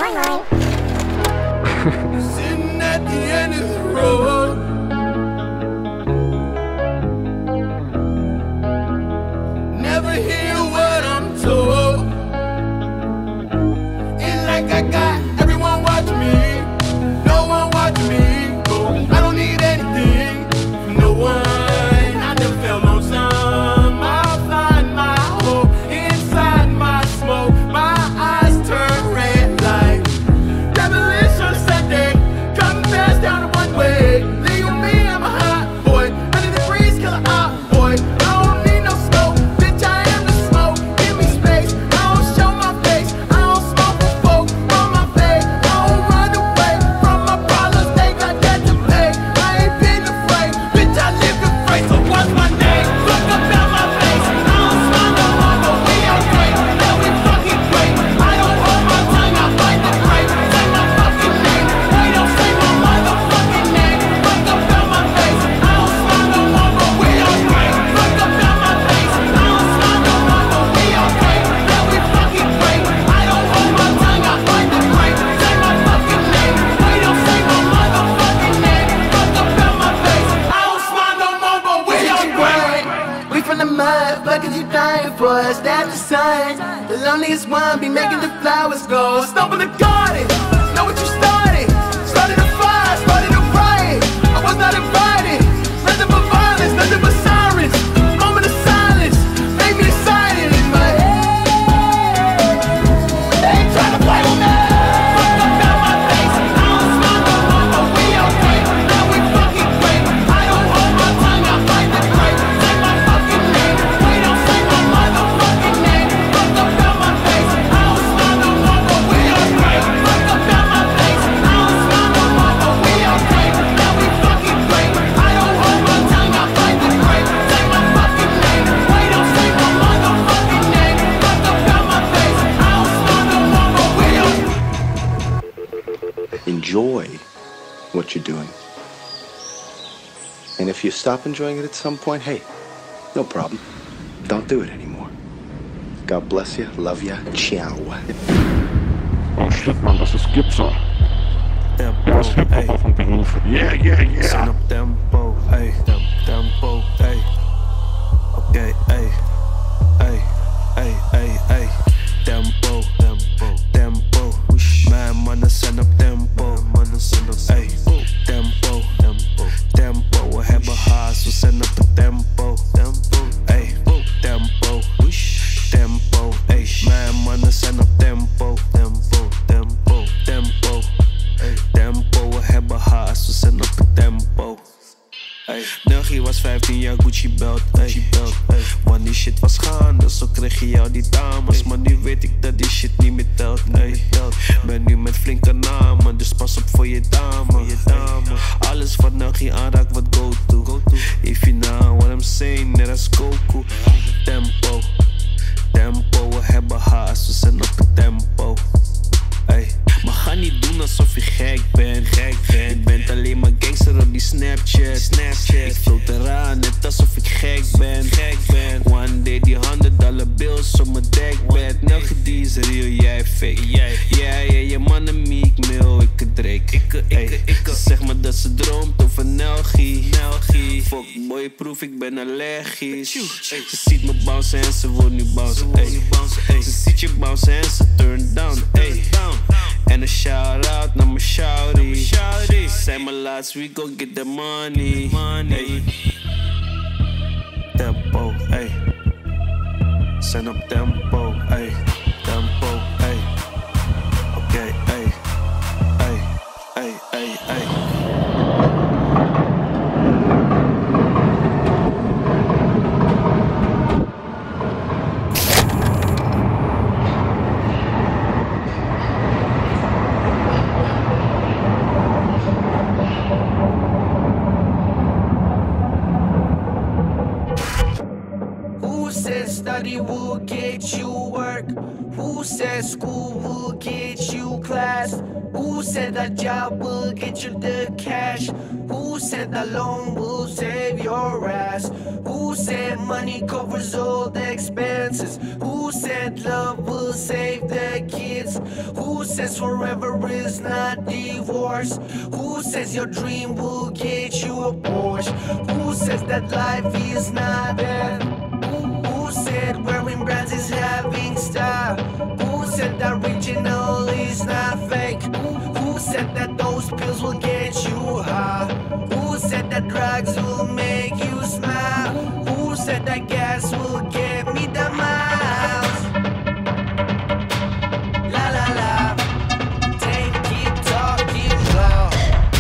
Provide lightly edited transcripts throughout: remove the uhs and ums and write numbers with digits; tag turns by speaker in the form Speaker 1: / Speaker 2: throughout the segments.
Speaker 1: Sitting at the end of the road, never hear what I'm told. It's like I got everyone watching me, no one watching me. Oh, I don't need anything from no one. I never felt no sun. I find my hope inside my smoke. My eyes turn red like demolition Sunday. Coming fast down the one way. Leave me, I'm a hot boy. 100 degrees, kill a hot boy. I don't need no smoke, bitch, I am the smoke. Give me space, I don't show my face. I don't smoke for folk on my face. I don't run away from my problems, they got that to pay. I ain't been afraid, bitch, I live the phrase. So what's my name? Look up at my face. I don't smile no more, but we are great. Yeah, we fucking great. I don't hold my tongue, I fight the great. Say my fucking name, we don't say my motherfucking name. Look up at my face. I don't smile no more, but we are great. Look up at my face. I don't smile no more, but we are great. Yeah, we fucking great. I don't hold my tongue, I fight the great. Say my fucking name, we don't say my motherfucking name. Look up at my face. I don't smile no more, but we are great. We from the mud, what could you dying for us? That's the sign. The loneliest one be making the flowers grow. Stumble the garden, know what you started. Started a fire, started a riot. I was not invited. Nothing but violence, nothing but sirens. Moment of silence, made me excited in my head. They ain't trying to play with me. Look up at my face. I don't smile no more, but we are great. Yeah, we fucking great. I don't hold my tongue, I fight the great. Say my fucking name, we don't say my motherfucking name. Look up at my face. I don't smile no more, but we are great. Look up at my face. I don't smile no more, but we are great. Yeah, we fucking great. I don't hold my tongue, I fight the great. Say my fucking name, we don't say my motherfucking name. Look up at my face. I don't smile no more, but we are.
Speaker 2: Enjoy what you're doing. And if you stop enjoying it at some point, hey, no problem. Don't do it anymore. God bless you, love you, ciao.
Speaker 3: Oh shit, man, das ist Gipser. Das ist Hip-Hop auf dem Beruf. Yeah, yeah, yeah.
Speaker 4: Send up tempo, ey, tempo, ey. Okay, ey, ey, ey, ey, ey. Tempo, tempo, tempo. Mijn mannen zijn op tempo, ey. Tempo, tempo, tempo. We hebben haast, we zijn op het tempo, ey. Tempo, tempo, ey. Mijn mannen zijn op tempo, tempo, tempo, tempo. Tempo, we hebben haast, we zijn op het tempo. Nuggie was 15 jaar Gucci belt, want die shit was gaande, zo kreeg je jou die dames. Maar nu weet ik dat die shit niet meer telt, ben nu met flinke namen, dus pas op voor je dame. Alles wat Nuggie aanraakt wat go to. If you know what I'm saying, net als Goku. Tempo, tempo, we hebben haast, we zijn op het tempo. Maar ga niet doen alsof je gek bent. Je bent alleen maar gangster op die Snapchat. Ik float eraan net alsof ik gek ben. One day die $100 bills op mijn dekbed. Nuggie die is real, jij fake. Yeah, je mannen Meek Mill, ik het Drake. Ze zegt maar dat ze droomt over Nuggie. Fuck boy proof, ik ben allergisch. Ze ziet me bouncen en ze wil nu bouncen. Ze ziet je bouncen en ze turn down. En een shout-out naar mijn shawty. Say my last week, go get the money. Tempo, ey. Zijn op tempo, ey. Tempo, ey. Oké, ey. Ey.
Speaker 5: study will get you work? Who said school will get you class? Who said that job will get you the cash? Who said that loan will save your ass? Who said money covers all the expenses? Who said love will save the kids? Who says forever is not divorce? Who says your dream will get you a Porsche? Who says that life is not death? Who said wearing brands is having style? Who said that original is not fake? Who said that those pills will get you high? Who said that drugs will make you smile? Who said that gas will get me the miles? La la la, take keep talking loud.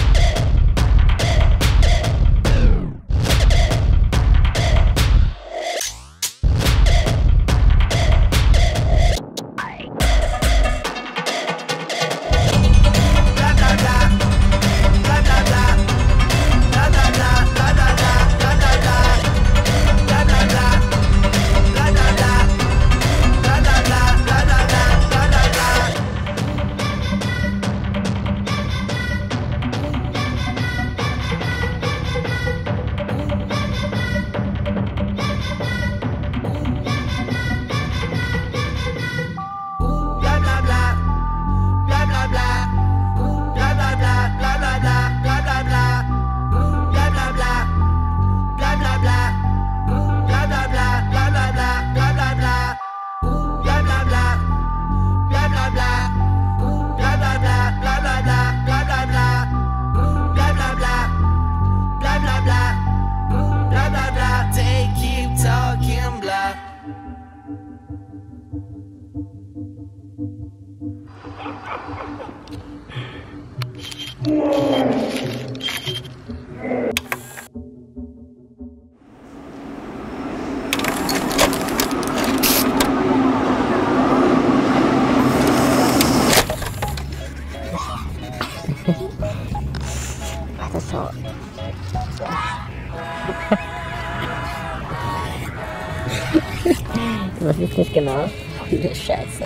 Speaker 6: Was ist nicht genau? Diese Scheiße.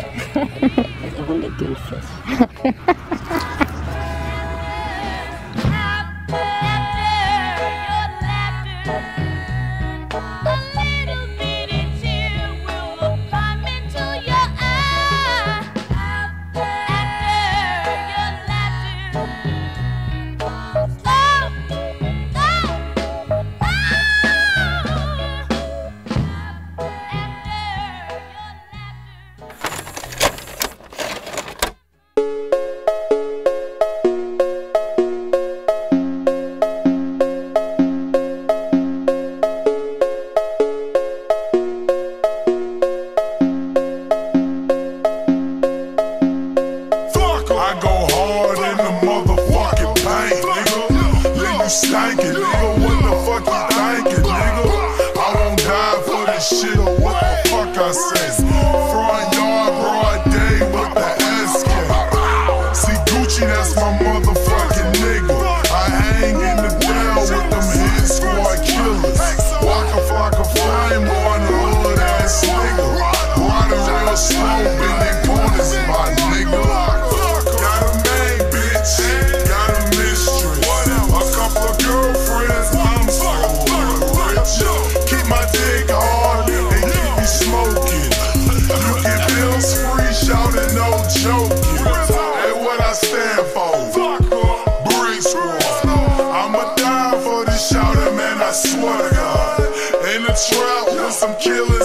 Speaker 6: Also Hundegülfisch.
Speaker 1: Some killing